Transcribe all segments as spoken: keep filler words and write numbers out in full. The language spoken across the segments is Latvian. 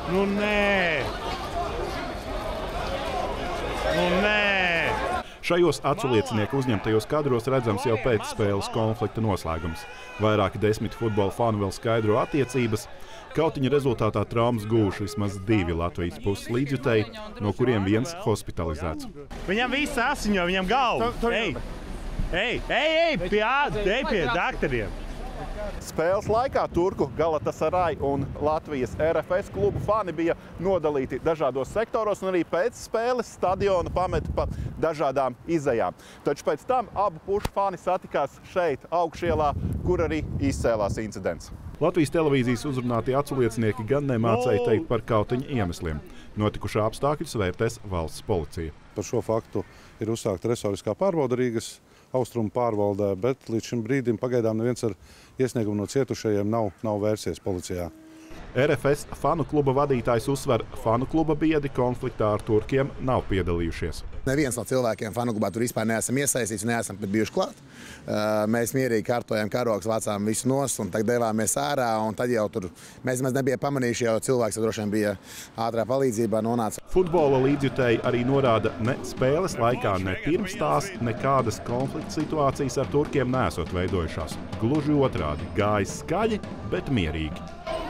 Nu nē! Nu nē! Šajos aculiecinieku uzņemtajos kadros redzams jau pēcspēles konflikta noslēgums. Vairāki desmit futbola fani vēl skaidro attiecības. Kautiņa rezultātā traumas guvuši vismaz divi Latvijas puses līdzjutēji, no kuriem viens hospitalizēts. Viņam viss asiņo, viņam galva! Ej, ej, ej, ej, pie, ej pie daktariem! Spēles laikā Turku Galatasaray un Latvijas R F S klubu fani bija nodalīti dažādos sektoros, un arī pēc spēles stadionu pameta pa dažādām izejām. Taču pēc tam abu pušu fani satikās šeit, Augšielā, kur arī izcēlās incidents. Latvijas televīzijas uzrunātie aculiecinieki gan nemācēja teikt par kautiņa iemesliem. Notikušā apstākļus vērtēs valsts policija. Par šo faktu ir uzsākta resoriskā pārbaude Rīgas austrumu pārvaldē, bet līdz šim brīdim pagaidām neviens ar iesniegumu no cietušajiem nav, nav vērsies policijā. R F S fanu kluba vadītājs uzsver, fanu kluba biedri konfliktā ar turkiem nav piedalījušies. Neviens no cilvēkiem fanu klubā tur vispār neesam iesaistīts un neesam pat bijuši klāt. Mēs mierīgi kārtojām karogus, vācām visu nost un tagad devāmies ārā. Un tad jau tur mēs maz nebija pamanījuši, jo cilvēks droši vien bija ātrā palīdzībā nonāca. Futbola līdzjutēji arī norāda, ne spēles laikā, ne pirms tās nekādas konflikta situācijas ar turkiem nesot veidojušās. Gluži otrādi, gājis skaļi, bet mierīgi.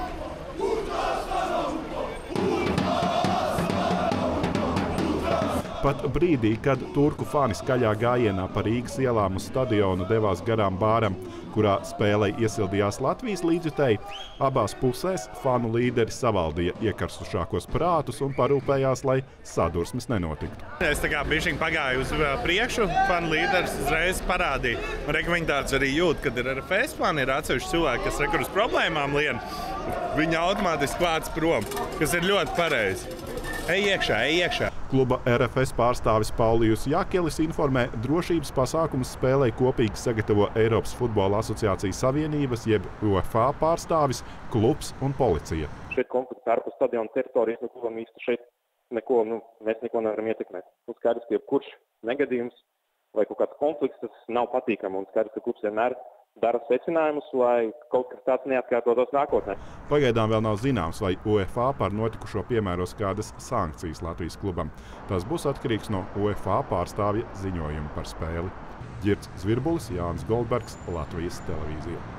Pat brīdī, kad turku fani skaļā gājienā pa Rīgas ielām uz stadionu devās garām bāram, kurā spēlei iesildījās Latvijas līdzjutēji, abās pusēs fanu līderi savaldīja iekarstušākos prātus un parūpējās, lai sadursmes nenotiktu. Es tā kā bišķiņ pagāju uz priekšu, fanu līderis uzreiz parādīja. Un viņi tāds arī jūt, kad ir R F S fani, ir atsevišķi cilvēki, kas rekur uz problēmām lien. Viņi automātiski vāc prom, kas ir ļoti pareizi. Ej iekšā, ej iekšā. Kluba R F S pārstāvis Paulijus Jakelis informē, drošības pasākumus spēlei kopīgi sagatavo Eiropas futbola asociācijas savienības, jeb UEFA pārstāvis, klubs un policija. Šeit konflikts ārpus stadiona teritorijas, no ko īsti šeit neko, nu, mēs neko nevaram ietekmēt. Un skaidrs, ka jebkurš negadījums vai kaut kāds konflikts, tas nav patīkami, un skaidrs, ka klubs vienmēr dara secinājumus, lai kaut kas tāds neatkārtotos nākotnē. Pagaidām vēl nav zināms, vai UEFA par notikušo piemēros kādas sankcijas Latvijas klubam. Tas būs atkarīgs no UEFA pārstāvja ziņojuma par spēli. Ģirds Zvirbulis, Jānis Goldbergs, Latvijas televīzija.